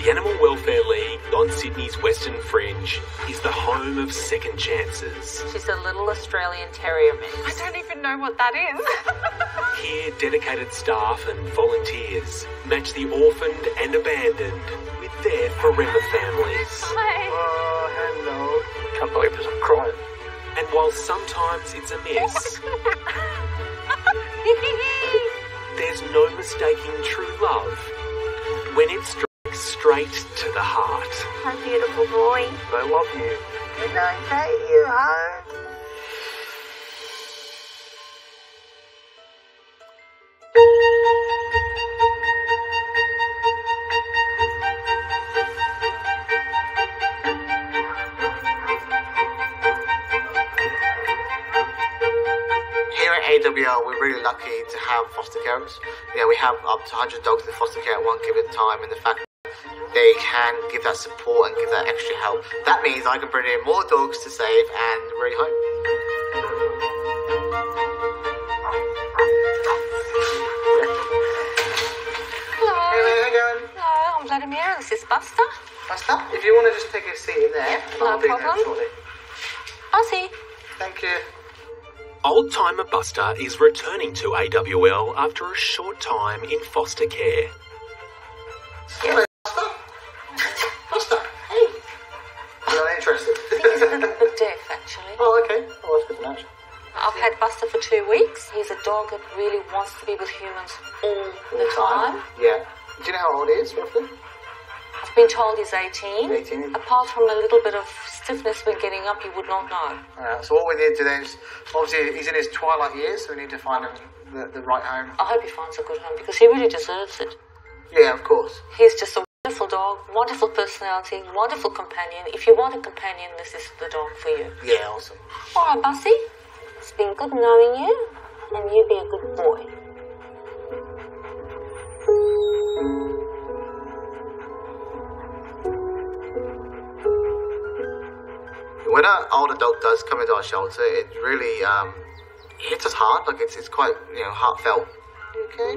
The Animal Welfare League on Sydney's Western Fringe is the home of second chances. She's a little Australian terrier mix. I don't even know what that is. Here, dedicated staff and volunteers match the orphaned and abandoned with their forever families. Hi. Oh, hello. Can't believe this, I'm crying. And while sometimes it's a miss, there's no mistaking true love when it strikes straight to the heart. My beautiful boy. I love you. Can I take you home? Here at AWL, we're really lucky to have foster carers. You know, we have up to 100 dogs in foster care at one given time, and the fact they can give that support and give that extra help, that means I can bring in more dogs to save and bring home. Hello. Hey, how you going? Hello, I'm Vladimir. This is Buster. Buster, if you want to just take a seat in there, and No I'll be there problem. shortly. Ozzy. Thank you. Old-timer Buster is returning to AWL after a short time in foster care. Hello, Buster. Buster, hey. You're not interested? He's a little bit deaf, actually. Oh, okay. Oh, that's good to know. I've had Buster for 2 weeks. He's a dog that really wants to be with humans all the time. Yeah. Do you know how old he is, roughly? I've been told he's 18. 18. Apart from a little bit of stiffness when getting up, you would not know. So what we need to do is, obviously he's in his twilight years, so we need to find him the right home. I hope he finds a good home because he really deserves it. Yeah, of course. He's just a wonderful dog, wonderful personality, wonderful companion. If you want a companion, this is the dog for you. Yeah, awesome. All right, Bussy. It's been good knowing you, and you be a good boy. When an older dog does come into our shelter, it really hits us hard. Like it's quite heartfelt. Okay.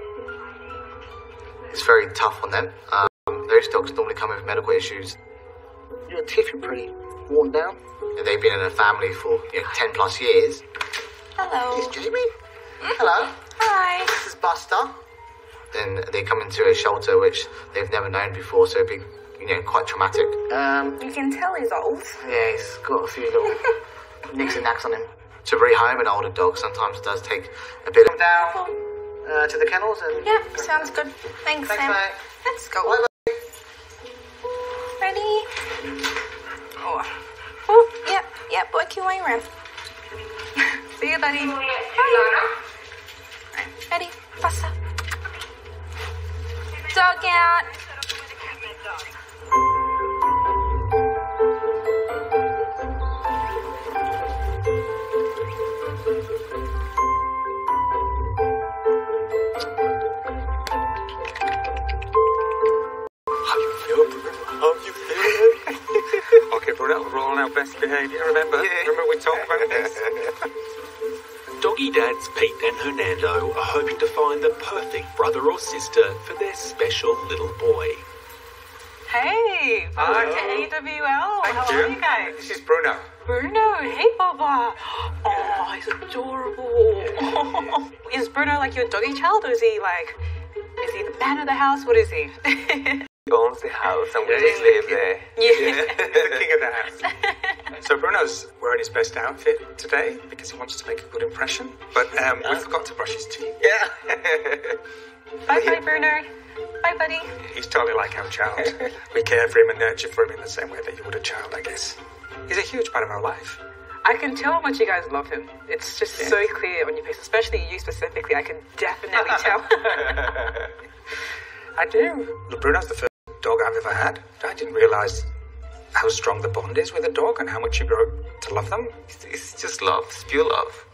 It's very tough on them. Those dogs normally come with medical issues. Your teeth are pretty worn down. And they've been in a family for 10 plus years. Hello. This is Jamie. Hello. Hi. This is Buster. Then they come into a shelter which they've never known before, so it'd be quite traumatic. You can tell he's old. Yeah, he's got a few little nicks and knacks on him. To bring home an older dog sometimes does take a bit of down to the kennels and... Yeah, sounds good. Thanks, Sam. mate. Let's go. Bye, mate. Ready? Oh, yep, work your way around. See you, buddy. Bye. Right, ready? Buster. Dog out. How you feel, Bruno? How you feel? Okay, Bruno, we're all on our best behaviour, remember? Yeah. Remember we talked about this? Doggy dads Pete and Hernando are hoping to find the perfect brother or sister for their special little boy. Hey, Hi. welcome to AWL. Thank How you. are you guys? This is Bruno. Bruno, hey, Baba. Oh, he's adorable. Is Bruno like your doggy child, or is he the man of the house? What is he? He owns the house and we just live there. Yeah. He's the king of the house. So Bruno's wearing his best outfit today because he wants to make a good impression. But we forgot to brush his teeth. Yeah. Bye, Bruno. Bye, buddy. He's totally like our child. We care for him and nurture for him in the same way that you would a child, I guess. He's a huge part of our life. I can tell how much you guys love him. It's just so clear on your face, especially you specifically. I can definitely tell. I do. Look, Bruno's the first dog I've ever had. I didn't realise how strong the bond is with a dog and how much you grow to love them. It's just love. It's pure love.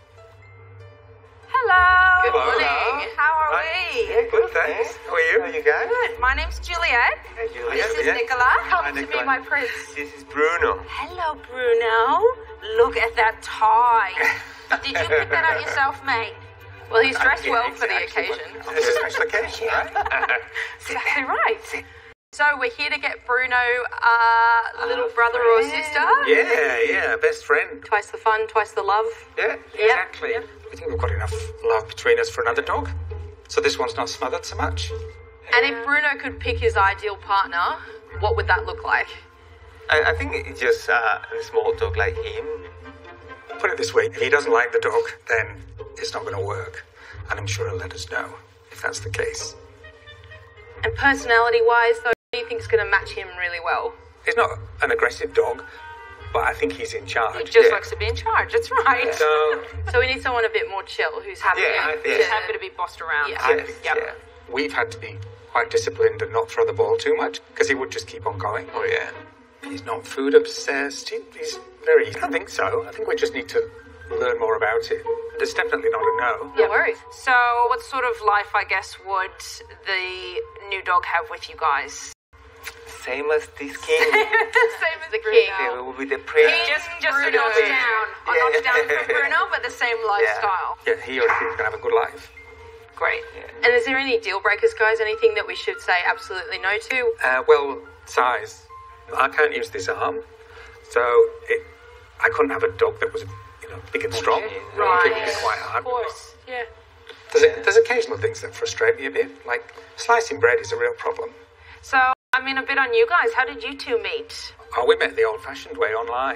Hello. Good morning. How are we? Yeah, good, thanks. How are you? How you going? Good. My name's Juliet. Juliet, This is yeah. Nicola. Come to Nicola. meet my prince. This is Bruno. Hello, Bruno. Look at that tie. Did you pick that out yourself, mate? Well, he's dressed well for the occasion. It's a special occasion, right? Exactly right. So we're here to get Bruno little brother or sister. Yeah, best friend. Twice the fun, twice the love. Yeah, exactly. I think we've got enough love between us for another dog. So this one's not smothered so much. And if Bruno could pick his ideal partner, what would that look like? I think it's just a small dog like him. Put it this way, if he doesn't like the dog, then it's not going to work. And I'm sure he'll let us know if that's the case. And personality-wise, though, what do you think is going to match him really well? He's not an aggressive dog, but I think he's in charge. He just likes to be in charge, that's right. Yeah. So we need someone a bit more chill, who's happy, Yeah. happy to be bossed around. Yeah. We've had to be quite disciplined and not throw the ball too much, because he would just keep on going. Oh, yeah. He's not food obsessed. He's very... I don't think so. I think we just need to learn more about it. There's definitely not a no. No worries. So what sort of life, I guess, would the new dog have with you guys? Same as this king. Same as the king. Yeah, we will be the prince. Just a Bruno. notch down. A notch down from Bruno, but the same lifestyle. Yeah, he or she's going to have a good life. Great. And is there any deal breakers, guys? Anything that we should say absolutely no to? Well, size. I can't use this arm, so I couldn't have a dog that was, big and strong. Right. It would be quite hard. Of course, yeah. There's occasional things that frustrate me a bit, like slicing bread is a real problem. So, I mean, a bit on you guys. How did you two meet? Oh, we met the old-fashioned way online.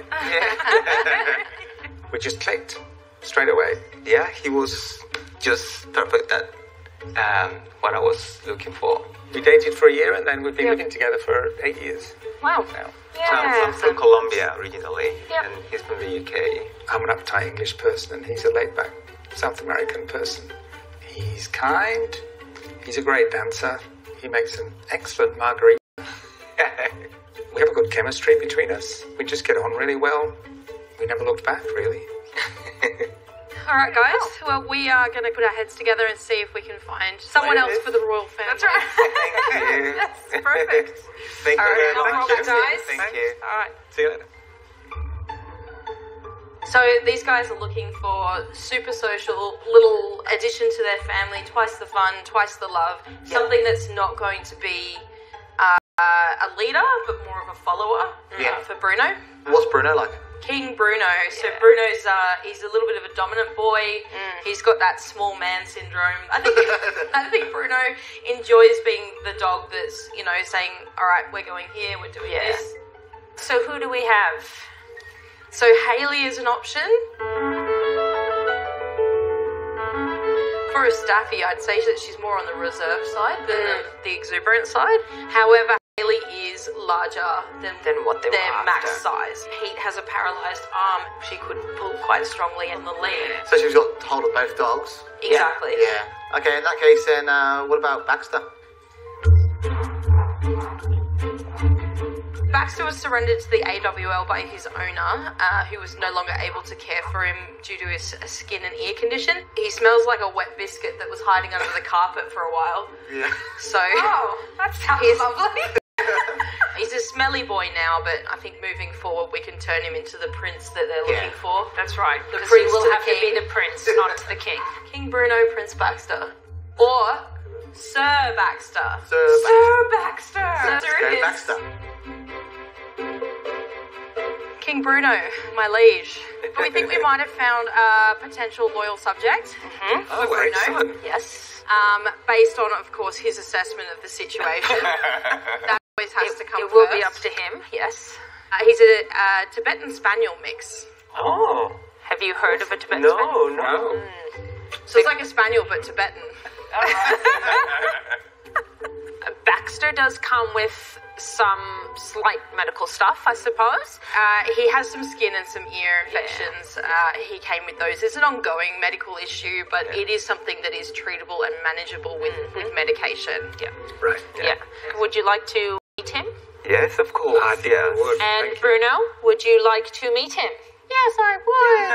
We just clicked straight away. Yeah, he was just perfect at what I was looking for. We dated for a year, and then we've been living together for 8 years. Wow. Now. I'm from Colombia originally, Yep. and he's from the UK. I'm an uptight English person, and he's a laid-back South American person. He's kind. He's a great dancer. He makes an excellent margarita. We have a good chemistry between us. We just get on really well. We never looked back, really. All right, guys. Well, we are going to put our heads together and see if we can find someone else for the royal family. That's right. Thank you. That's perfect. Thank you very no much. problem, guys. Thank you. All right. See you later. So these guys are looking for super social, little addition to their family, twice the fun, twice the love, something that's not going to be a leader, but more of a follower for Bruno. What's Bruno like? King Bruno. So Bruno's he's a little bit of a dominant boy. He's got that small man syndrome. I think Bruno enjoys being the dog that's, saying, all right, we're going here, we're doing this. So who do we have? So Hayley is an option. For a staffy, I'd say that she's more on the reserve side than the exuberant side. However, Hayley is larger than what they their were max after. size. Pete has a paralysed arm. She could pull quite strongly in the lead. So she's got hold of both dogs? Exactly. Yeah. Okay, in that case then, what about Baxter? Baxter was surrendered to the AWL by his owner, who was no longer able to care for him due to his skin and ear condition. He smells like a wet biscuit that was hiding under the carpet for a while. Yeah. So That sounds lovely. he's a smelly boy now, but I think moving forward we can turn him into the prince that they're looking for. That's right. The Because prince he will to the have to be king. the prince, not the king. King Bruno, Prince Baxter. Or Sir Baxter. Sir Baxter. Sir Go is Baxter. King Bruno, my liege. We think we might have found a potential loyal subject for Oh, Bruno. excellent. Yes. Based on, of course, his assessment of the situation. That always has to come It will first. be up to him, yes. He's a Tibetan spaniel mix. Oh, Have you heard of a Tibetan no, spaniel? no. So it's like a spaniel, but Tibetan. Baxter does come with some slight medical stuff, I suppose. He has some skin and some ear infections. He came with those. It's an ongoing medical issue, but it is something that is treatable and manageable with medication. Yeah. Right. Yeah. Would you like to meet him? Yes, of course. I think I would. And Thank you. Bruno, would you like to meet him? Yes, I would.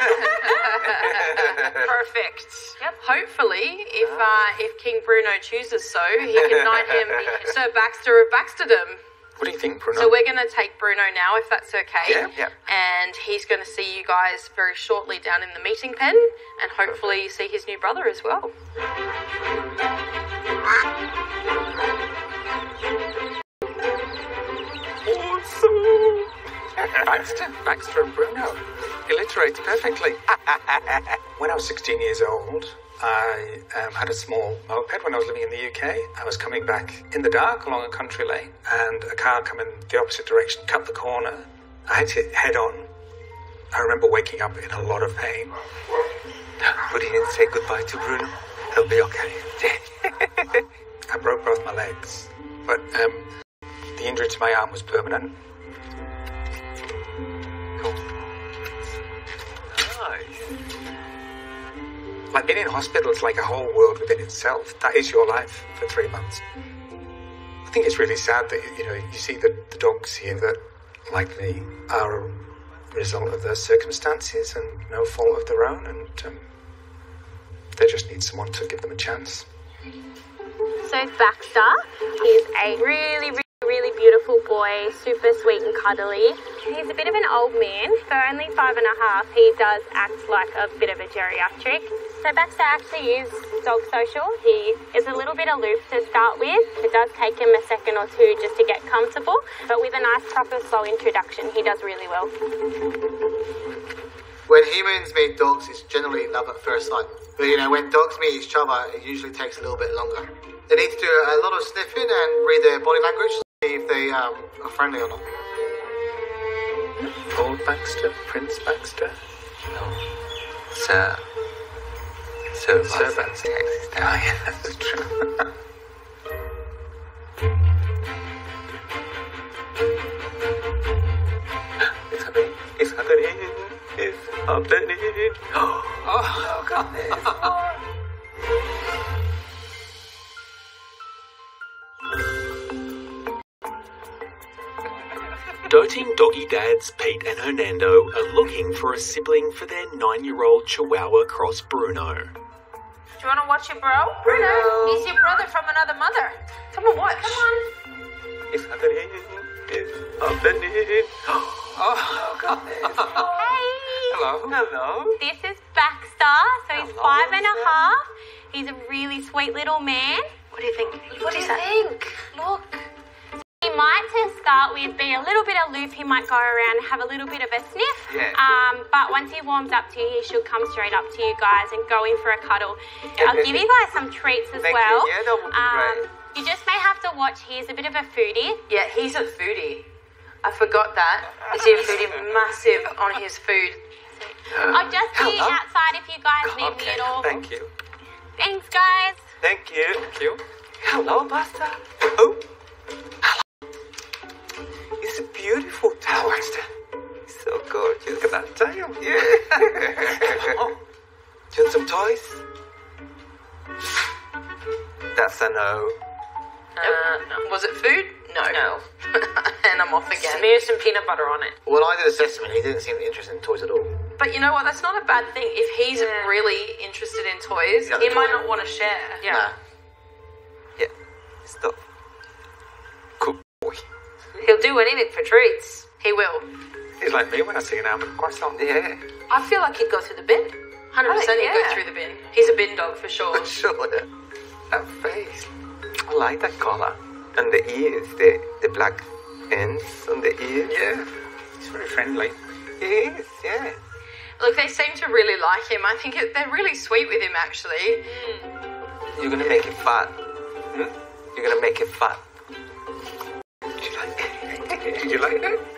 Perfect. Yep. Hopefully, if King Bruno chooses so, he can knight him Sir Baxter of Baxterdom. What do you think, Bruno? So we're going to take Bruno now, if that's okay. Yeah. And he's going to see you guys very shortly down in the meeting pen, and hopefully see his new brother as well. Baxter and Bruno. Alliterates perfectly. When I was 16 years old, I had a small moped when I was living in the UK. I was coming back in the dark along a country lane, and a car coming the opposite direction cut the corner. I hit it head on. I remember waking up in a lot of pain. But he didn't say goodbye to Bruno. He'll be okay. I broke both my legs, but the injury to my arm was permanent. Cool. Nice. Like being in hospital is like a whole world within itself. That is your life for 3 months. I think it's really sad that, you see the dogs here that, like me, are a result of their circumstances and no fault of their own, and they just need someone to give them a chance. So Baxter, he's a really beautiful boy, super sweet and cuddly. He's a bit of an old man. For only 5 and a half, he does act like a bit of a geriatric. So Baxter actually is dog social. He is a little bit aloof to start with. It does take him a second or two just to get comfortable, but with a nice, proper, slow introduction, he does really well. When humans meet dogs, it's generally love at first sight. But when dogs meet each other, it usually takes a little bit longer. They need to do a lot of sniffing and read their body language to see if they are friendly or not. Lord Baxter, Prince Baxter? No. Sir Baxter. Oh, yeah, that's true. It's happening. Oh, God, there's more. Doting doggy dads Pete and Hernando are looking for a sibling for their 9-year-old chihuahua cross Bruno. Do you want to watch your bro? Bruno, he's your brother from another mother. Come on, watch. Come on. It's happening. Oh, God, there's more. Hey! Hello. This is Baxter, so he's 5 and a half. He's a really sweet little man. What do you think? What do you think? Look. He might, to start with, be a little bit aloof. He might go around and have a little bit of a sniff. Yeah. But once he warms up to you, he should come straight up to you guys and go in for a cuddle. I'll give you guys some treats as Thank well. you. Yeah, that would be great. You just may have to watch. He's a bit of a foodie. Yeah, he's a foodie. I forgot that. Is he a foodie? Massive on his food. I'll just be outside if you guys need me at all. Thank you. Thanks, guys. Thank you. Thank you. Hello, Baxter. Oh. It's a beautiful tail. It's so gorgeous. Look at that tail. Yeah. Do you want some toys? That's a no. No. Was it food? No. And I'm off again. Smear some peanut butter on it. When I did assessment, he didn't seem interested in toys at all. But you know what? That's not a bad thing. If he's really interested in toys, he might not want to share. Yeah. Nah. Yeah. Stop. Good boy. He'll do anything for treats. He will. He's like me when I see an almond croissant. Yeah. I feel like he'd go through the bin. 100% he'd go through the bin. He's a bin dog for sure. Sure. That face. I like that collar. And the ears, the black ends on the ears. Yeah. He's very friendly. He is, yeah. Look, they seem to really like him. I think they're really sweet with him, actually. You're gonna make it fat. You're gonna make it fat. Did you like that?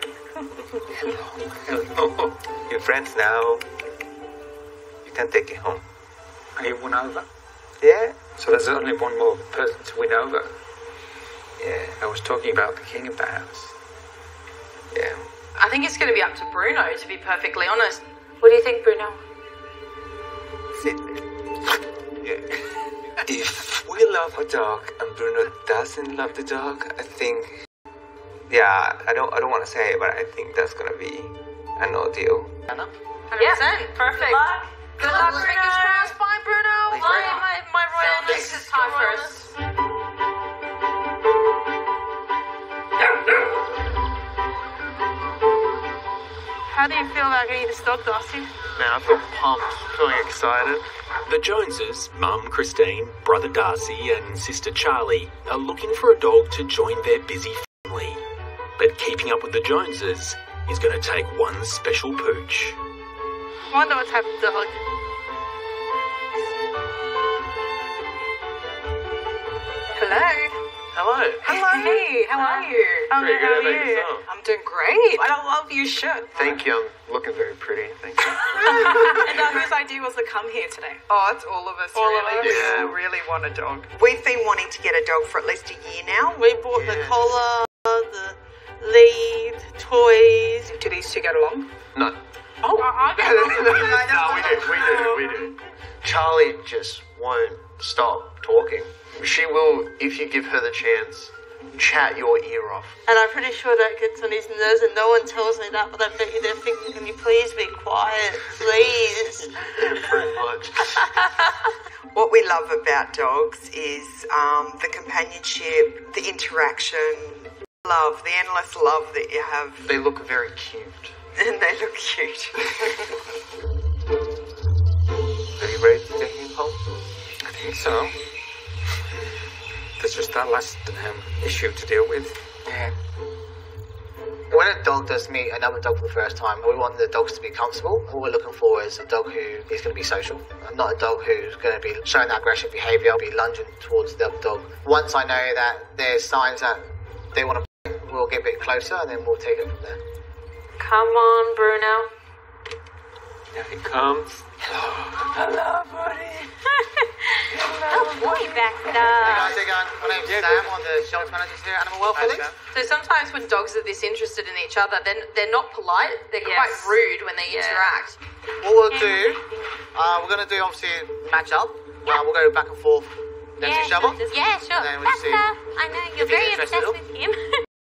Hello. You're friends now. You can take it home. Are you won over? Yeah? So there's only one more person to win over. Yeah. I was talking about the king of the house. Yeah. I think it's going to be up to Bruno, to be perfectly honest. What do you think, Bruno? Sit there. Yeah. If we love a dog and Bruno doesn't love the dog, I think... Yeah, I don't want to say it, but I think that's going to be a no deal. 100%. Perfect. Good luck, fingers crossed. Bye, Bruno. Bye, my royalness. This is time first. How do you feel about getting this dog, Darcy? Man, I feel pumped, feeling excited. The Joneses, Mum Christine, brother Darcy and sister Charlie, are looking for a dog to join their busy family. But keeping up with the Joneses is going to take one special pooch. Wonder what's happened, dog. Hello. Hello. Hey, how are you? I'm good. How about yourself? I'm doing great. I love your shirt. Thank you. I'm looking very pretty. Thank you. And whose idea was to come here today? Oh, it's all of us. Really. Yeah. We really want a dog. We've been wanting to get a dog for at least a year now. We bought the collar, the lead, toys. Do these two get along? No. Oh, No, we do. Charlie just won't stop talking. She will, if you give her the chance, chat your ear off. And I'm pretty sure that gets on his nerves, and no one tells me that, but I bet you they're thinking, can you please be quiet, please? Pretty much. What we love about dogs is the companionship, the interaction, love, the endless love that you have. They look very cute. And they look cute. Are you ready to take him home? I think so. There's just that last issue to deal with. Yeah. When a dog does meet another dog for the first time, we want the dogs to be comfortable. What we're looking for is a dog who is going to be social, and not a dog who's going to be showing that aggressive behaviour, be lunging towards the other dog. Once I know that there's signs that they want to play, we'll get a bit closer, and then we'll take it from there. Come on, Bruno. Here he comes. Hello, buddy. Oh, boy, Baxter. Hey guys, how you going? My name's Sam, one of the shelter managers here at Animal Welfare League. So sometimes when dogs are this interested in each other, then they're not polite, they're quite rude when they interact. What we'll do, we're going to do obviously match up. We'll go back and forth next to each other. Yeah, sure. And then we'll Baxter, see I know you're if he's very interested obsessed at all. with him.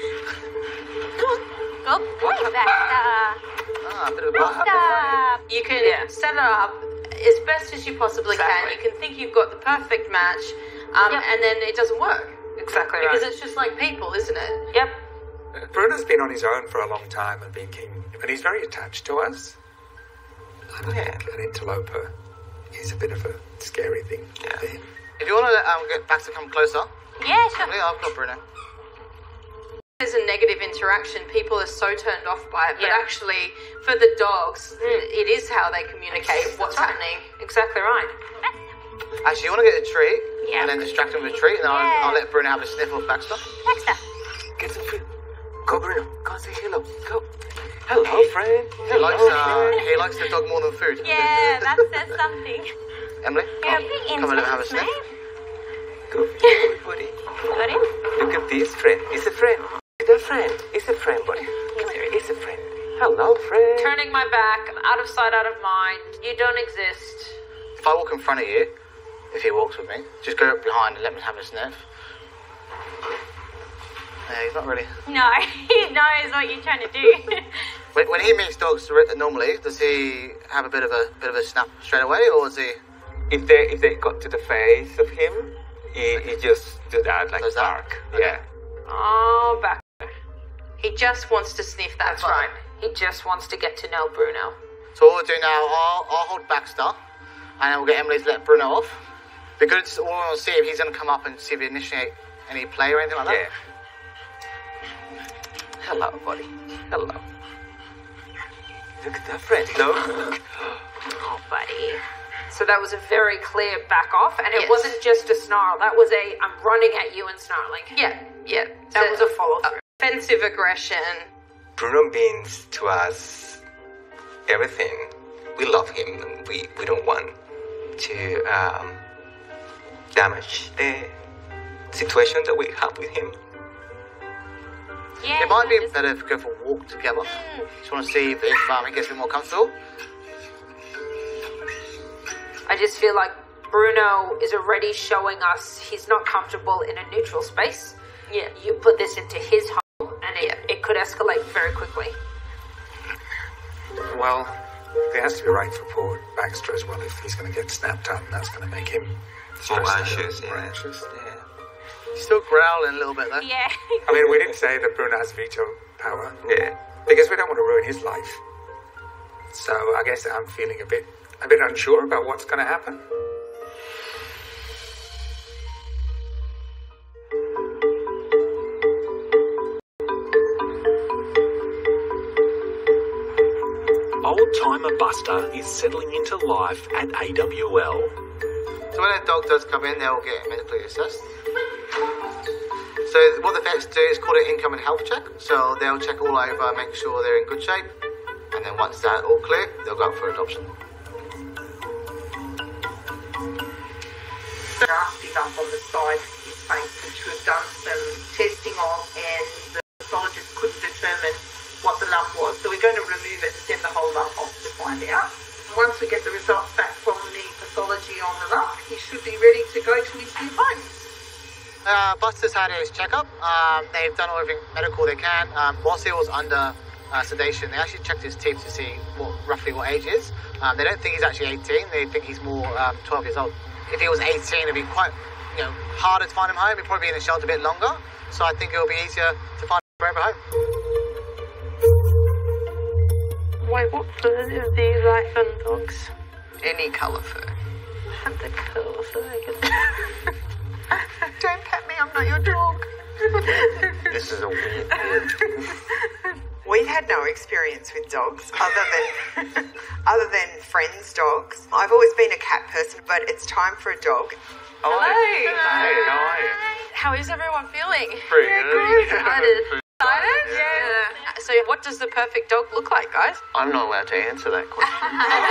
Good boy, Baxter. A bit of a bump. Stop. You can set it up as best as you possibly can. You can think you've got the perfect match, and then it doesn't work. Exactly Because right. it's just like people, isn't it? Yep. Bruno's been on his own for a long time and been keen, but he's very attached to us. I don't think an interloper is a bit of a scary thing for him. If you want to get Baxter to come closer, Yeah, sure. Emily, I've got Bruno. There's a negative interaction. People are so turned off by it, but Yeah. actually, for the dogs, it is how they communicate what's happening. Exactly right. Actually, you want to get a treat Yeah. and then distract him with a treat, and then I'll let Bruno have a sniff of Baxter. Baxter. Get the food. Go, Bruno. Go and say hello. Go. Hello, friend. He likes the dog more than food. Yeah, that says something. Emily, Yeah, come and let him have a sniff. Go, buddy. Got him? Look at this friend. It's a friend. It's a friend. It's a friend, buddy. Come here. It's a friend. Hello, friend. Turning my back, I'm out of sight, out of mind. You don't exist. If I walk in front of you, if he walks with me, just go up behind and let me have a sniff. Yeah, he's not really. No, he knows what you're trying to do. When he meets dogs normally, does he have a bit of a snap straight away, or is he? If they got to the face of him, he just do that like Does that? bark. Yeah. Oh, back. He just wants to sniff that That's bug. right. He just wants to get to know Bruno. So what we'll do now, I'll hold Baxter, and then we'll get Emily to let Bruno off. Because all we want to see if he's going to come up and see if he initiate any play or anything like that. Yeah. Hello, buddy. Hello. Look at that friend. No. Oh, buddy. So that was a very clear back off, and it Yes. wasn't just a snarl. That was a I'm running at you and snarling. Yeah. That was a follow through. Offensive aggression. Bruno means to us everything. We love him, and we don't want to damage the situation that we have with him. Yeah, It might be better if we go for a walk together. Just want to see if he gets a bit more comfortable. I just feel like Bruno is already showing us he's not comfortable in a neutral space. Yeah. You put this into his home, and it could escalate very quickly. Well, there has to be right for poor Baxter as well if he's going to get snapped up, and that's going to make him stressed out. anxious, More yeah. anxious. He's still growling a little bit though. Yeah. I mean, we didn't say that Bruno has veto power. Yeah. Because we don't want to ruin his life. So I guess I'm feeling a bit unsure about what's going to happen. old-timer Buster is settling into life at AWL. So when a dog does come in, they'll get medically assessed. So what the vets do is called an income and health check. So they'll check all over, make sure they're in good shape, and then once that's all clear, they'll go up for adoption. Nasty bump on the side of his face, which we've done some testing of, and the pathologist couldn't determine what the lump was. So we're going to remove it and send the whole lump off to find out. Once we get the results back from the pathology on the lump, he should be ready to go to his new home. Buster's had his checkup. They've done everything medical they can. Whilst he was under sedation, they actually checked his teeth to see roughly what age he is. They don't think he's actually 18. They think he's more 12 years old. If he was 18, it'd be quite, harder to find him home. He'd probably be in the shelter a bit longer. So I think it'll be easier to find him forever home. Wait, what fur do you like on dogs? Any colour fur. Have the curls so they can... Don't pat me, I'm not your dog. This is a weird We've had no experience with dogs other than friends' dogs. I've always been a cat person, but it's time for a dog. Hello. Hey, how are you? How is everyone feeling? Pretty good. Excited? Yeah. So what does the perfect dog look like, guys? I'm not allowed to answer that question.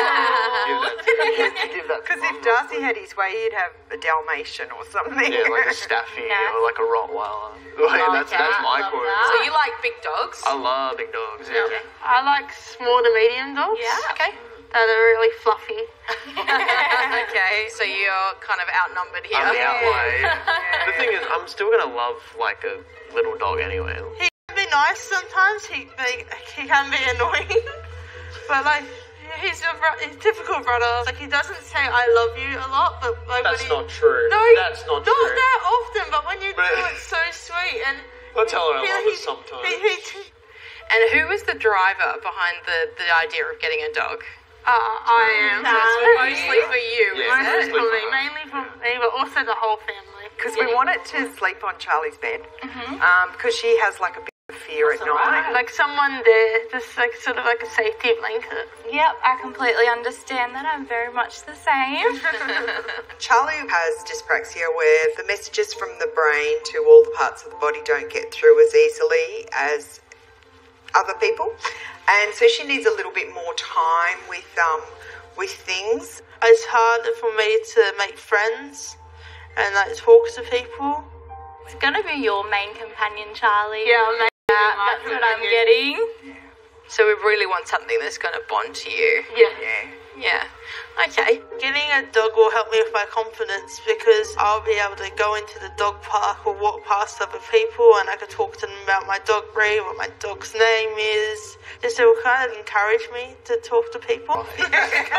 Give that to Because if Mum. Darcy had his way, he'd have a Dalmatian or something. Yeah, like a Staffy or like a Rottweiler. That's my quote. So you like big dogs? I love big dogs, yeah. Okay. I like small to medium dogs. Yeah. Okay. That are really fluffy. Okay, so you're kind of outnumbered here. I'm the outlier. The thing is, I'm still going to love like a little dog anyway. He can be nice sometimes. He can be annoying, but like he's a typical brother. Like he doesn't say "I love you" a lot, but like That's when not true. No, That's not not true. that often. But when you do, it's so sweet. And I tell her I love her sometimes. And who was the driver behind the idea of getting a dog? I am. Mostly for you, Yeah, isn't it? Mainly for me, but also the whole family. Because we wanted to sleep on Charlie's bed. Because she has like a bit of fear at night. Like someone there, just like sort of like a safety blanket. Yep, I completely understand that. I'm very much the same. Charlie has dyspraxia where the messages from the brain to all the parts of the body don't get through as easily as other people. And so she needs a little bit more time with things. It's harder for me to make friends and like talk to people. It's going to be your main companion, Charlie. Yeah, that's what I'm getting. So we really want something that's going to bond to you. Yeah. Okay. Getting a dog will help me with my confidence because I'll be able to go into the dog park or walk past other people and I can talk to them about my dog breed, what my dog's name is. Just it will kind of encourage me to talk to people. Perfect.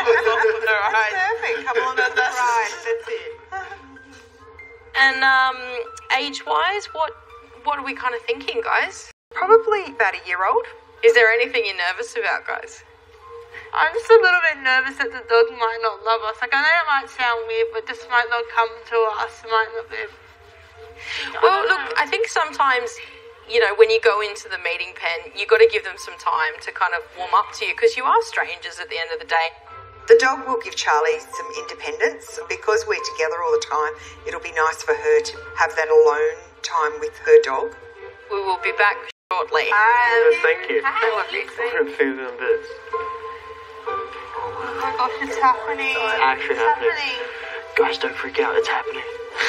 Come on the ride. That's it. And age-wise, what are we kind of thinking, guys? Probably about a year old. Is there anything you're nervous about, guys? I'm just a little bit nervous that the dog might not love us. Like, I know it might sound weird, but just might not come to us. Might not be. Well, look, I think sometimes, when you go into the mating pen, you got to give them some time to kind of warm up to you because you are strangers at the end of the day. The dog will give Charlie some independence. Because we're together all the time, it'll be nice for her to have that alone time with her dog. We will be back shortly. Thank you. I'm feeling this. Oh my gosh, it's happening. It's actually happening. Guys, don't freak out. It's happening.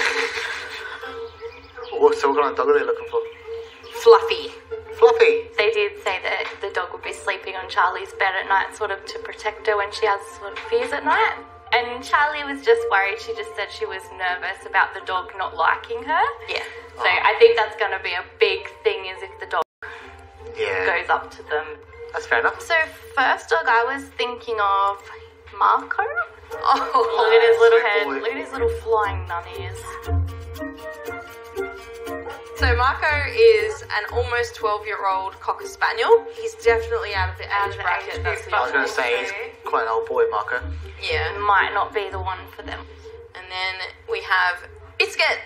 So what kind of dog are they looking for? Fluffy. They did say that the dog would be sleeping on Charlie's bed at night sort of to protect her when she has sort of fears at night. And Charlie was just worried. She just said she was nervous about the dog not liking her. Yeah. So I think that's going to be a big thing is if the dog goes up to them. That's fair enough. So first dog I was thinking of Marco. Oh, look at his little head. Look at his little flying nunnies. So Marco is an almost 12-year-old Cocker Spaniel. He's definitely out of the age bracket. I was going to say, he's quite an old boy, Marco. Yeah. Might not be the one for them. And then we have Biscuit.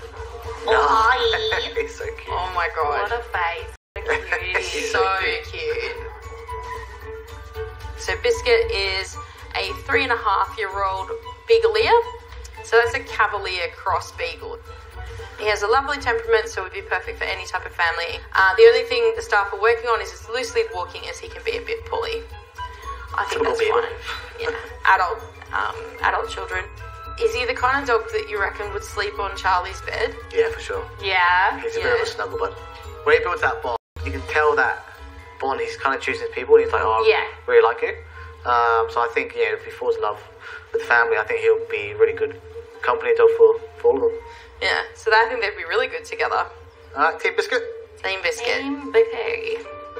He's so cute. Oh my god. What a face. So cute. So So Biscuit is a 3.5-year-old Beagalier. So that's a Cavalier cross Beagle. He has a lovely temperament, so would be perfect for any type of family. The only thing the staff are working on is his loose lead walking, as he can be a bit pulley. I think that's fine. Yeah, adult children. Is he the kind of dog that you reckon would sleep on Charlie's bed? Yeah, for sure. Yeah. He's a bit of a snuggle bud. When he builds that bond, you can tell that bond. He's kind of choosing people. And he's like, oh, I really like it. So I think, if he falls in love with the family, I think he'll be a really good company dog for all of them. Yeah, so I think they'd be really good together. Alright, Team Biscuit. Team Biscuit. Team Biscuit.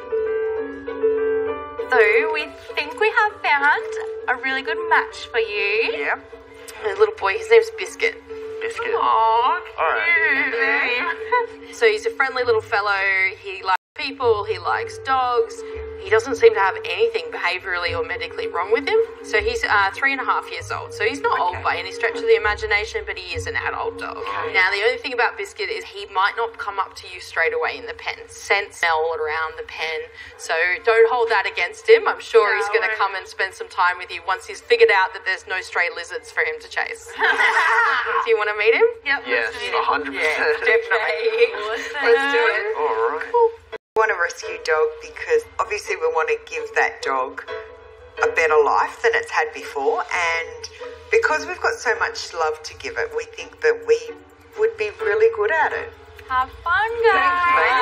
So we think we have found a really good match for you. Yeah. A little boy, his name's Biscuit. Biscuit. Aww, Alright. So he's a friendly little fellow. He likes people, he likes dogs. He doesn't seem to have anything behaviourally or medically wrong with him. So he's 3.5 years old. So he's not old by any stretch of the imagination, but he is an adult dog. Now, the only thing about Biscuit is he might not come up to you straight away in the pen. Smell around the pen. So don't hold that against him. I'm sure he's going to come and spend some time with you once he's figured out that there's no stray lizards for him to chase. Do you want to meet him? Yep. Yes, 100%. Yeah, definitely. Let's do it. All right. We want a rescue dog because obviously we want to give that dog a better life than it's had before, and because we've got so much love to give it, we think that we would be really good at it. Have fun, guys.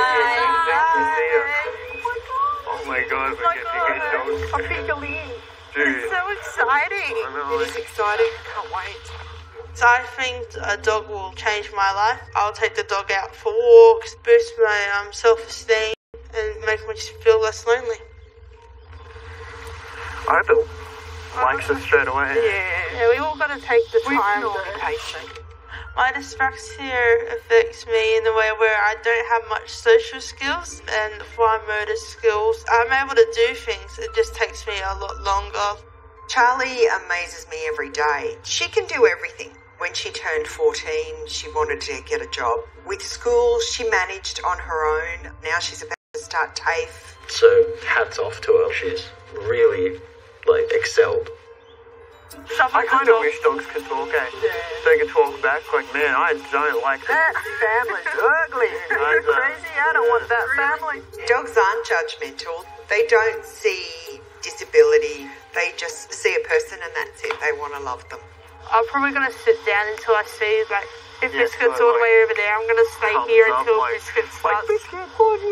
Oh my god, we're getting a good dog. A Beagle. Dude. It's so exciting. I know. It is exciting. Can't wait. So I think a dog will change my life. I'll take the dog out for walks, boost my self-esteem, and make me feel less lonely. I hope it likes us straight away. Yeah, we all got to take the time to be patient. My dyspraxia affects me in the way where I don't have much social skills and fine motor skills. I'm able to do things, it just takes me a lot longer. Charlie amazes me every day. She can do everything. When she turned 14, she wanted to get a job. With school, she managed on her own. Now she's about to start TAFE. So, hats off to her. She's really, excelled. I kind of wish dogs could talk, They could talk back, man, I don't like that family's ugly. Are you crazy? I don't want that family. Dogs aren't judgmental. They don't see disability. They just see a person and that's it. They want to love them. I'm probably going to sit down until I see, if Biscuit's all the way over there, I'm going to stay here until Biscuit starts. Biscuit,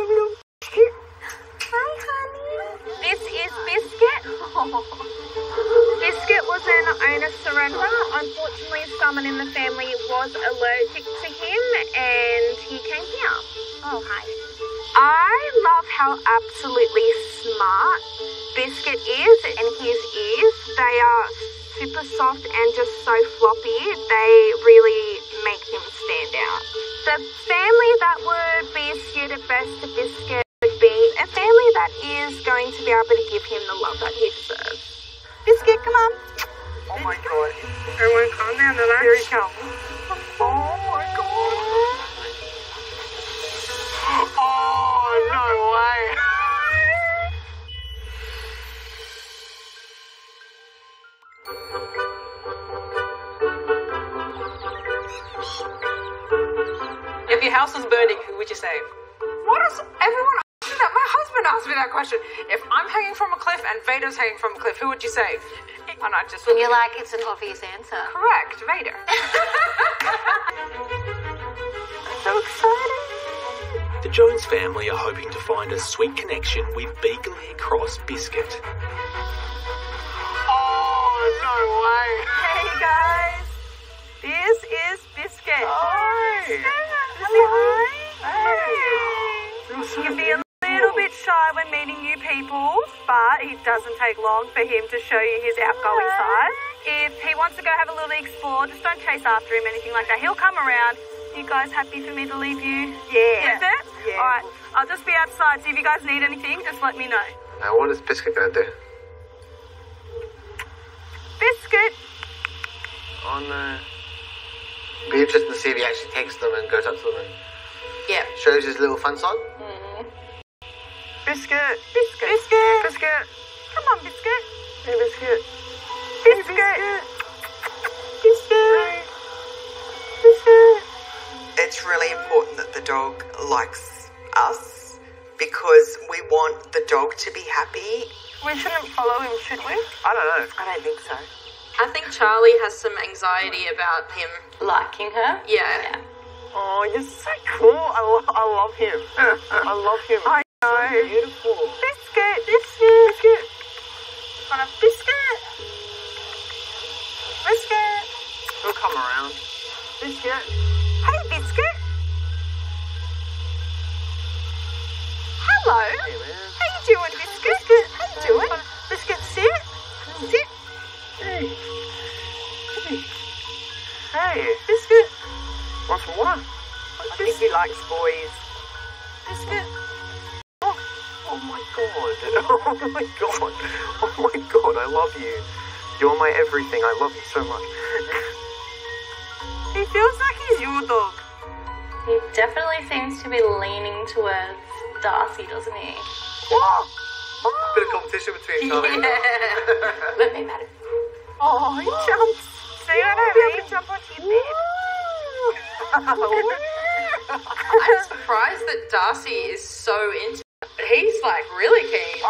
Hi, honey. This is Biscuit. Biscuit was an owner surrender. Unfortunately, someone in the family was allergic to him and he came here. Oh, hi. I love how absolutely smart Biscuit is and his ears. They are super soft and just so floppy. They really make him stand out. The family that would be suited best to Biscuit would be a family that is going to be able to give him the love that he deserves. Biscuit, come on. Oh my god. Everyone calm down, relax. Here he comes. Oh my god. Oh, no way. If your house was burning, who would you save? What is everyone asking that? My husband asked me that question. If I'm hanging from a cliff and Vader's hanging from a cliff, who would you save? And I just And you're like, it's an obvious answer. correct, Vader. So exciting. The Jones family are hoping to find a sweet connection with Beagalier Cross Biscuit. Oh, no way. Hey guys. This is Biscuit. Hi. Say hi. He can be a little bit shy when meeting new people, but it doesn't take long for him to show you his outgoing side. If he wants to go have a little explore, just don't chase after him, anything like that. He'll come around. You guys happy for me to leave you? Yeah. Is it? Yeah. Alright, I'll just be outside, so if you guys need anything, just let me know. Now, what is Biscuit going to do? Biscuit! Oh, no. Be interesting to see if he actually takes them and goes up to them and shows his little fun side. Biscuit! Biscuit! Biscuit! Biscuit! Come on, Biscuit! Hey, Biscuit. Biscuit. Biscuit. Biscuit. It's really important that the dog likes us because we want the dog to be happy. We shouldn't follow him, should we? I don't know. I don't think so. I think Charlie has some anxiety about him Liking her? Yeah. Oh, you're so cool. I love him. I love him. I know. So beautiful. Biscuit. Biscuit. Want a biscuit? Biscuit. He'll come around. Biscuit. Hey, Biscuit. Hello. Hey, man. How you doing, Biscuit? Biscuit. How you doing? Biscuit, sit. Sit. Hey. Hey. Biscuit. Want some water? I think he likes boys. Biscuit. Oh my god. Oh my god. Oh my god, I love you. You're my everything. I love you so much. He feels like he's your dog. He definitely seems to be leaning towards Darcy, doesn't he? Bit of competition between Charlie and Let me matter. Oh, he jumps. So you don't be able to jump onto your bed. I'm surprised that Darcy is so into it. He's like really keen.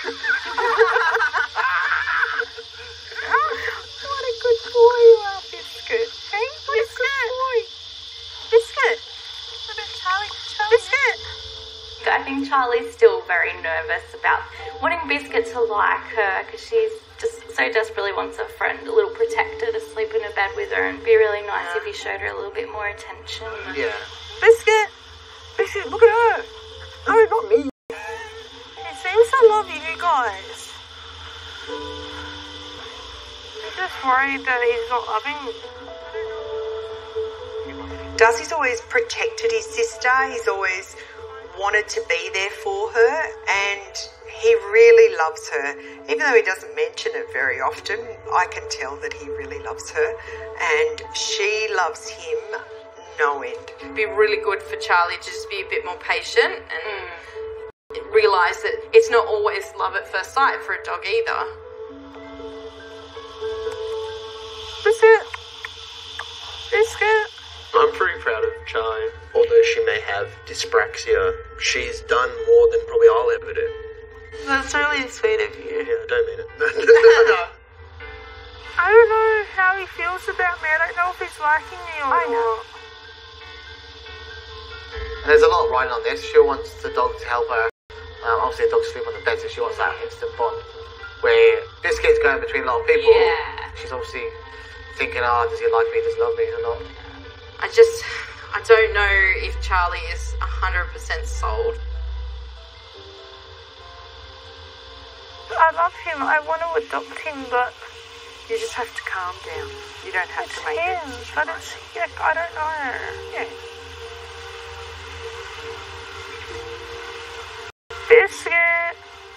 What a good boy you are, Biscuit. Hey, what a good boy. Biscuit. What about Charlie? Biscuit. I think Charlie's still very nervous about wanting Biscuit to like her because she's just so desperately wants a friend, a little protector to sleep in a bed with her, and it'd be really nice if he showed her a little bit more attention. Yeah. Biscuit. Biscuit, look at her. No, not me. He seems to love you guys. I'm just worried that he's not loving me. Darcy's always protected his sister. He's always wanted to be there for her, and he really loves her. Even though he doesn't mention it very often, I can tell that he really loves her, and she loves him no end. It'd be really good for Charlie to just be a bit more patient and realise that it's not always love at first sight for a dog either. Biscuit. Biscuit. I'm pretty proud of Charlie. Although she may have dyspraxia, she's done more than probably I'll ever do. That's really sweet of you. Yeah, I don't mean it. No. I don't know how he feels about me. I don't know if he's liking me or not. And there's a lot riding on this. She wants the dog to help her. Obviously, the dog's sleep on the bed, so she wants that instant bond. Where Biscuit's going between a lot of people. Yeah. She's obviously thinking, does he like me, does he love me or not? I don't know if Charlie is 100% sold. I love him. I want to adopt him, but you just have to calm down. You don't have to make it. But it's I don't know. Yeah. Biscuit.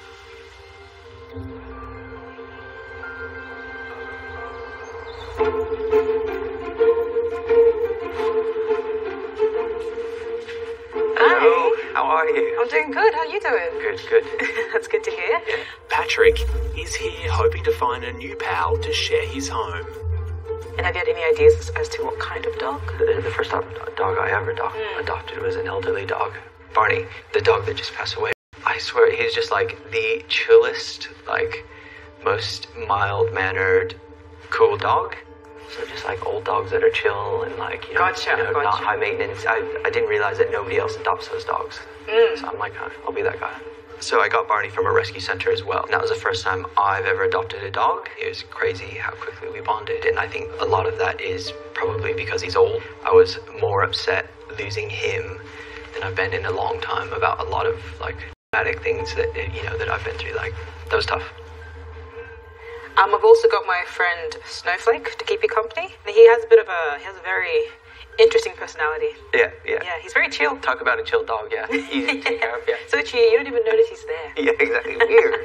Hello, how are you? I'm doing good. How are you doing? Good. That's good to hear. Patrick is here hoping to find a new pal to share his home. And have you had any ideas as to what kind of dog? The first dog I ever adopted was an elderly dog. Barney, the dog that just passed away. I swear, he's just like the chillest, like most mild-mannered, cool dog. So just like old dogs that are chill and like, not high maintenance. I didn't realize that nobody else adopts those dogs. So I'm like, I'll be that guy. So I got Barney from a rescue center as well. And that was the first time I've ever adopted a dog. It was crazy how quickly we bonded. And I think a lot of that is probably because he's old. I was more upset losing him than I've been in a long time about a lot of like traumatic things that, that I've been through. Like, that was tough. I've also got my friend Snowflake to keep you company. He has a very interesting personality. Yeah. Yeah, he's very chill. Talk about a chill dog, yeah. Easy to take care of, yeah. So chill, you don't even notice he's there. Yeah, exactly. Weird.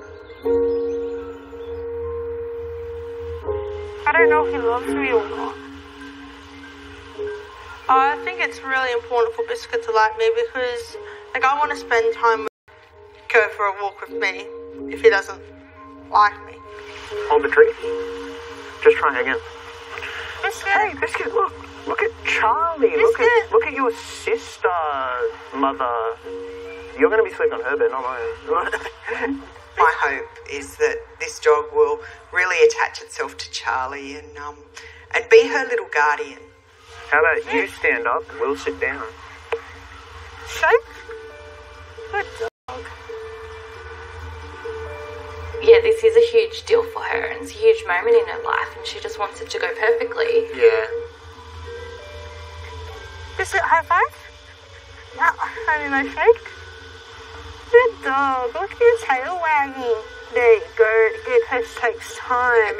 I don't know if he loves me or not. I think it's really important for Biscuit to like me because, I want to spend time with go for a walk with me if he doesn't like me. Hold the tree. Just try again. Hey, Biscuit, look at Charlie. Look at your sister, Mother. You're going to be sleeping on her bed, not mine. My hope is that this dog will really attach itself to Charlie and be her little guardian. How about you stand up, we'll sit down. Shake? Good dog. Yeah, this is a huge deal for her, and it's a huge moment in her life, and she just wants it to go perfectly. Yeah. Biscuit, high five? No, honey, no shake. Good dog. Look at your tail wagging. There you go. It takes time.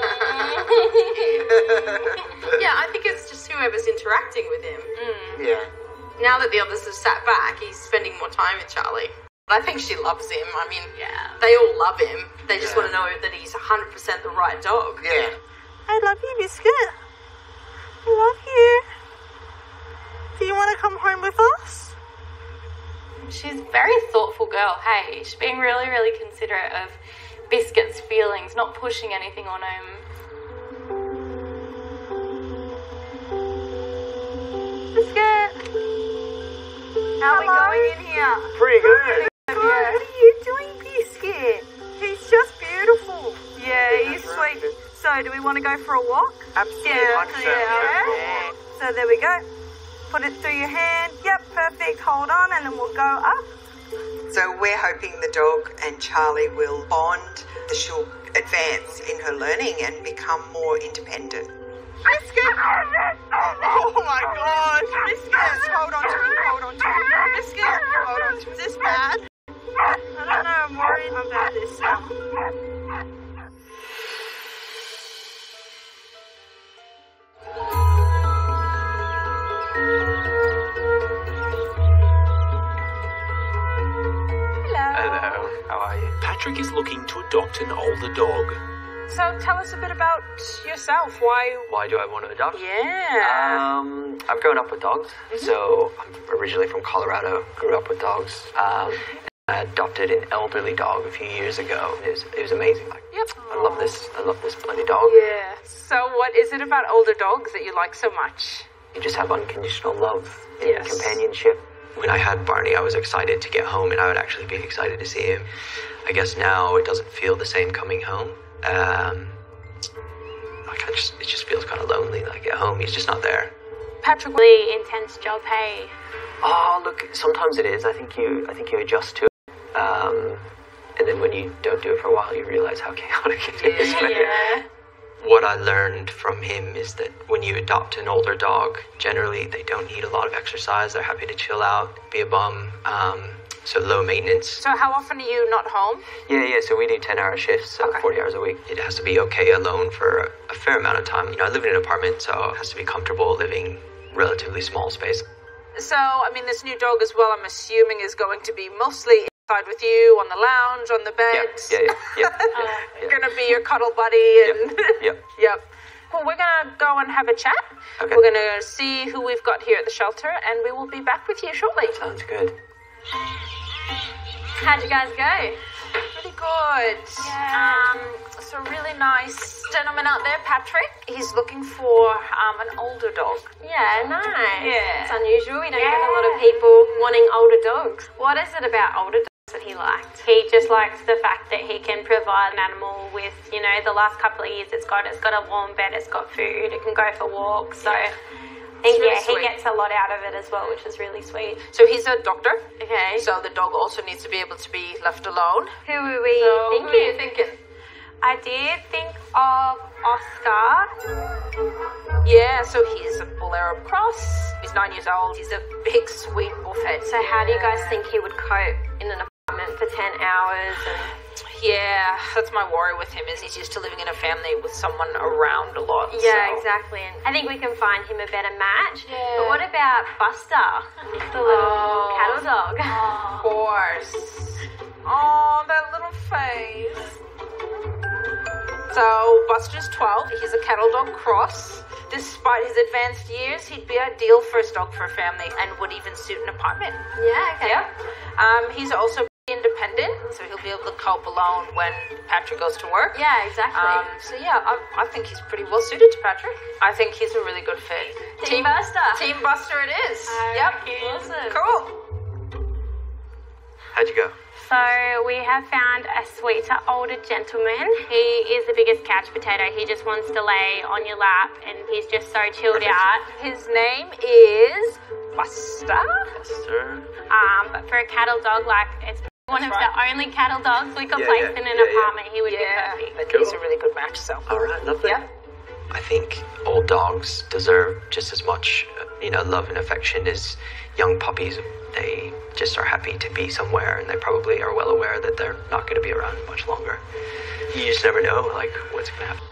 Yeah, I think it's just whoever's interacting with him. Yeah. Now that the others have sat back, he's spending more time with Charlie. I think she loves him. I mean, they all love him. They just want to know that he's 100% the right dog. Yeah. I love you, Biscuit. I love you. Do you want to come home with us? She's a very thoughtful girl, hey. She's being really, really considerate of Biscuit's feelings, not pushing anything on him. Biscuit! How are we going in here? Pretty good. What are you doing, Biscuit? He's just beautiful. Yeah, he's sweet. So, do we want to go for a walk? Absolutely. Yeah. So, there we go. Put it through your hand. Yep, perfect. Hold on, and then we'll go up. So we're hoping the dog and Charlie will bond, that she'll advance in her learning and become more independent. Biscuit! Oh my gosh! Biscuit! Hold on to it. Biscuit! Hold on to it. Is this bad? I don't know. I'm worried about this now. Hello, how are you? Patrick is looking to adopt an older dog. So tell us a bit about yourself. Why do I want to adopt? Yeah. I've grown up with dogs. So I'm originally from Colorado, grew up with dogs. I adopted an elderly dog a few years ago. It was amazing. I love this bloody dog. Yeah. So what is it about older dogs that you like so much? You just have unconditional love and companionship. When I had Barney, I was excited to get home, and I would actually be excited to see him. I guess now it doesn't feel the same coming home. It just feels kind of lonely. Like at home, he's just not there. Patrick, really intense job, hey. Oh, look, sometimes it is. I think you adjust to it. And then when you don't do it for a while, you realize how chaotic it is. Yeah. What I learned from him is that when you adopt an older dog, generally they don't need a lot of exercise. They're happy to chill out, be a bum, so low maintenance. So how often are you not home? Yeah, so we do 10-hour shifts, 40 hours a week. It has to be okay alone for a fair amount of time. You know, I live in an apartment, so it has to be comfortable living relatively small space. So, I mean, this new dog as well, I'm assuming, is going to be mostly inside with you, on the lounge, on the bed. Yeah. Gonna be your cuddle buddy and Yep. Well, we're gonna go and have a chat. Okay. We're gonna see who we've got here at the shelter, and we will be back with you shortly. Sounds good. How'd you guys go? Pretty good. Yeah. So really nice gentleman out there, Patrick. He's looking for an older dog. Yeah, nice. Yeah. It's unusual. We don't get a lot of people wanting older dogs. What is it about older dogs that he liked? He just likes the fact that he can provide an animal with, the last couple of years it's got a warm bed, it's got food, it can go for walks. So I think, he gets a lot out of it as well, which is really sweet. So he's a doctor. Okay. So the dog also needs to be able to be left alone. Who were we thinking? Who are you thinking? I did think of Oscar. Yeah, so he's a bull Arab cross. He's 9 years old. He's a big, sweet bullhead. So how do you guys think he would cope in an apartment for 10 hours? Yeah, that's my worry with him, is he's used to living in a family with someone around a lot. Yeah, so. exactly. And I think we can find him a better match. Yeah. But what about Buster, the little cattle dog? Of course. Oh, that little face. So, Buster's 12. He's a cattle dog cross. Despite his advanced years, he'd be ideal first dog for a family and would even suit an apartment. Yeah, okay. Yeah. He's also independent. independent, so he'll be able to cope alone when Patrick goes to work. Yeah, exactly. So yeah, I think he's pretty well suited to Patrick. I think he's a really good fit. Team Buster. Team Buster it is. Yep. Awesome. Cool. How'd you go? So we have found a sweeter, older gentleman. He is the biggest couch potato. He just wants to lay on your lap and he's just so chilled out. His name is Buster. But for a cattle dog, like it's one of the only cattle dogs we could place in an apartment, he would be perfect. He's a really good match, so. Alright, lovely. Yeah. I think old dogs deserve just as much, love and affection as young puppies. They just are happy to be somewhere, and they probably are well aware that they're not going to be around much longer. You just never know, what's going to happen.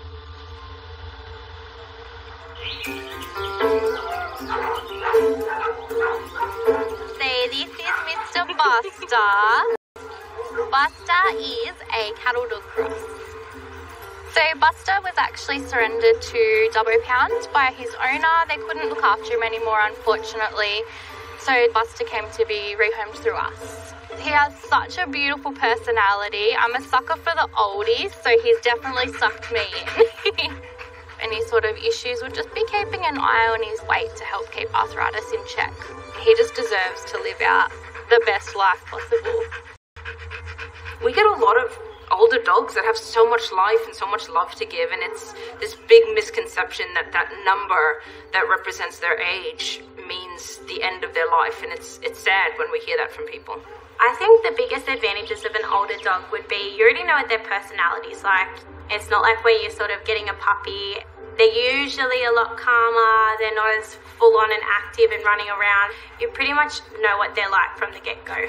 So this is Mr. Buster. Buster is a cattle dog cross. So Buster was actually surrendered to Dubbo Pound by his owner. They couldn't look after him anymore, unfortunately. So Buster came to be rehomed through us. He has such a beautiful personality. I'm a sucker for the oldies, so he's definitely sucked me in. Any sort of issues would just be keeping an eye on his weight to help keep arthritis in check. He just deserves to live out the best life possible. We get a lot of older dogs that have so much life and so much love to give, and it's this big misconception that that number that represents their age means the end of their life, and it's sad when we hear that from people. I think the biggest advantages of an older dog would be you already know what their personality's like. It's not like when you're sort of getting a puppy. They're usually a lot calmer, they're not as full on and active and running around. You pretty much know what they're like from the get-go.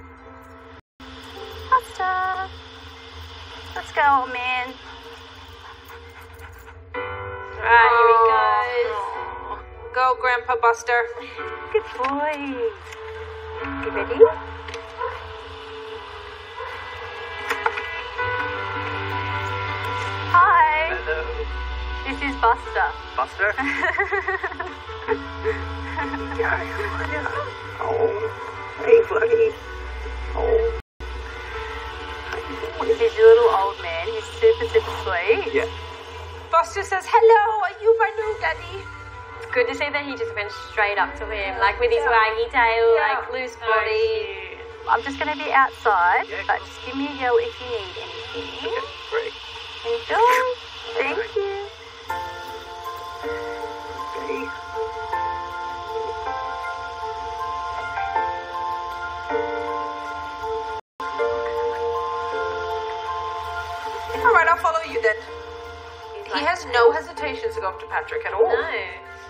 Buster! Let's go, old man. Right, here he goes. Go, Grandpa Buster. Good boy. You ready? Hi. Hello. This is Buster. Buster? Oh, hey, buddy. Oh. This is your little old man. He's super, super sweet. Yeah. Buster says, hello, are you my new daddy? It's good to see that he just went straight up to him, like with his waggy tail, like loose body. I'm just going to be outside, but just give me a yell if you need anything. Okay, great. Enjoy. Thank you. Okay. All right, I'll follow you then. He has no hesitations to go up to Patrick at all. No.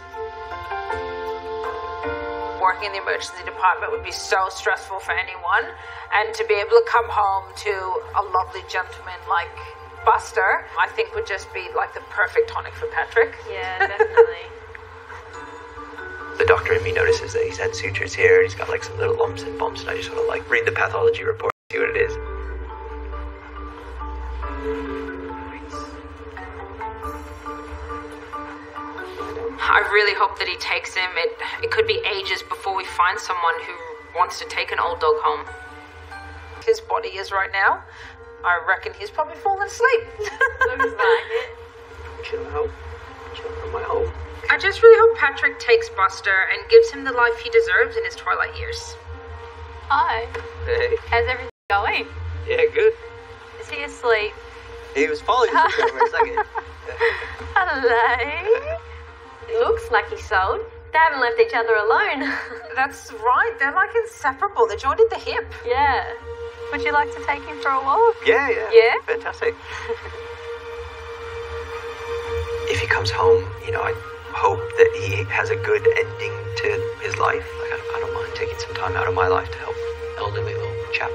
Working in the emergency department would be so stressful for anyone, and to be able to come home to a lovely gentleman like Buster, I think would just be like the perfect tonic for Patrick. Yeah, definitely. The doctor in me notices that he's had sutures here, and he's got some little lumps and bumps, and I just want to read the pathology report, see what it is. I really hope that he takes him. It could be ages before we find someone who wants to take an old dog home. His body is right now. I reckon he's probably fallen asleep. Looks like it. Chill out. Chill out my home. I just really hope Patrick takes Buster and gives him the life he deserves in his twilight years. Hi. Hey. How's everything going? Yeah, good. Is he asleep? He was falling asleep for a second. Hello. It looks like he's sold. They haven't left each other alone. That's right. They're like inseparable. They're joined at the hip. Yeah. Would you like to take him for a walk? Yeah. Yeah? Fantastic. If he comes home, I hope that he has a good ending to his life. I don't mind taking some time out of my life to help elderly little chap.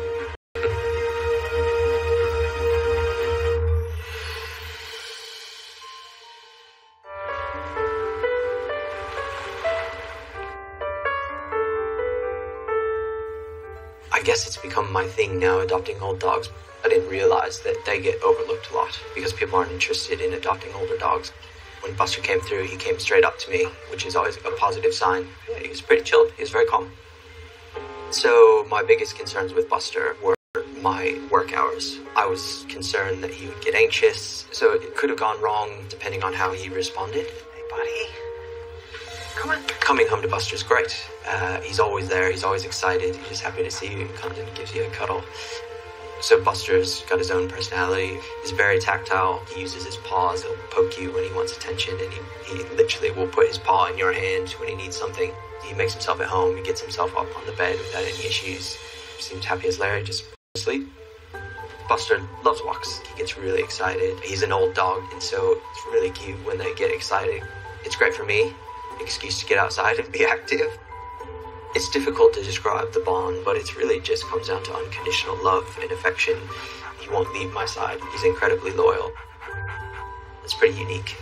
I guess it's become my thing now, adopting old dogs. I didn't realize that they get overlooked a lot because people aren't interested in adopting older dogs. When Buster came through, he came straight up to me, which is always a positive sign. Yeah, he was pretty chilled. He was very calm. So my biggest concerns with Buster were my work hours. I was concerned that he would get anxious, so it could have gone wrong depending on how he responded. Hey, buddy. Come on. Coming home to Buster's great. He's always there, he's always excited, he's just happy to see you, he comes and gives you a cuddle. So Buster's got his own personality. He's very tactile. He uses his paws. He'll poke you when he wants attention, and he literally will put his paw in your hand when he needs something. He makes himself at home. He gets himself up on the bed without any issues. Seems happy as Larry, just asleep. Buster loves walks. He gets really excited. He's an old dog, and so it's really cute when they get excited. It's great for me. Excuse to get outside and be active. It's difficult to describe the bond, but it really just comes down to unconditional love and affection. He won't leave my side. He's incredibly loyal. It's pretty unique.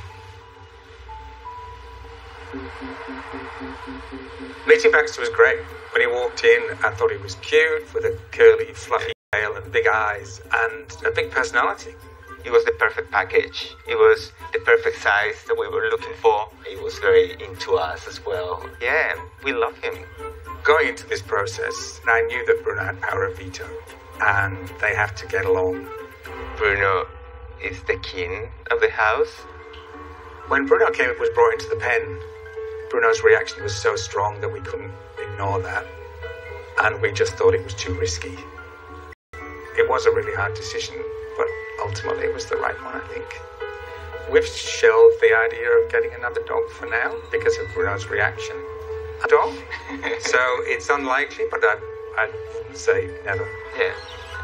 Meeting Baxter was great. When he walked in, I thought he was cute, with a curly, fluffy tail and big eyes, and a big personality. It was the perfect package. It was the perfect size that we were looking for. He was very into us as well. Yeah, we love him. Going into this process, I knew that Bruno had power of veto, and they have to get along. Bruno is the king of the house. When Bruno was brought into the pen, Bruno's reaction was so strong that we couldn't ignore that, and we just thought it was too risky. It was a really hard decision, but ultimately it was the right one, I think. We've shelved the idea of getting another dog for now because of Bruno's reaction. A dog? So it's unlikely, but I wouldn't say never. Yeah.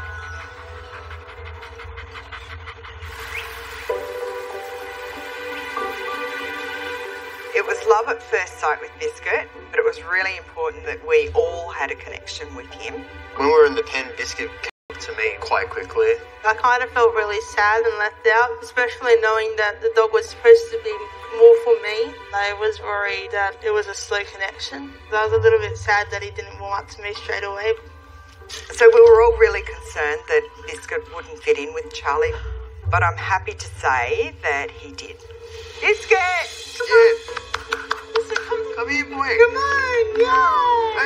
It was love at first sight with Biscuit, but it was really important that we all had a connection with him. When we were in the pen, Biscuit came up to me quite quickly. I kind of felt really sad and left out, especially knowing that the dog was supposed to be more for me. I was worried that it was a slow connection. I was a little bit sad that he didn't warm up to me straight away. So we were all really concerned that Biscuit wouldn't fit in with Charlie, but I'm happy to say that he did. Biscuit! Come on! Biscuit, come here, boy. Come on, yeah!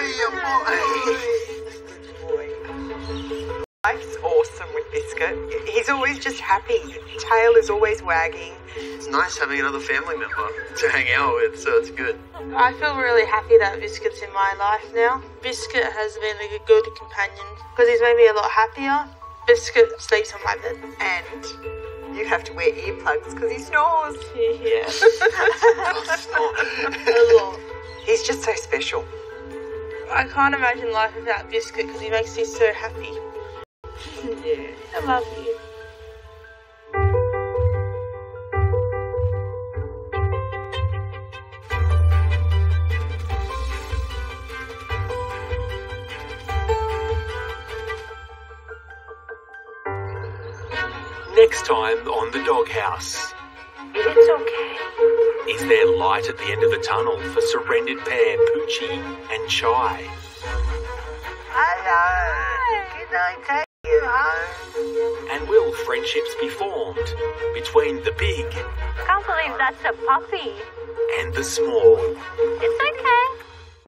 Hey, boy. Life's awesome with Biscuit. He's always just happy. Tail is always wagging. It's nice having another family member to hang out with, so it's good. I feel really happy that Biscuit's in my life now. Biscuit has been a good companion because he's made me a lot happier. Biscuit sleeps on my bed. And you have to wear earplugs because he snores. Yeah. A lot. He's just so special. I can't imagine life without Biscuit because he makes me so happy. Yeah, I love you. Next time on The Doghouse. It's okay. Is there light at the end of the tunnel for surrendered pair Poochie and Chai? Hello. Can I take you home? And will friendships be formed between the big Can't believe that's a puppy. and the small? It's okay.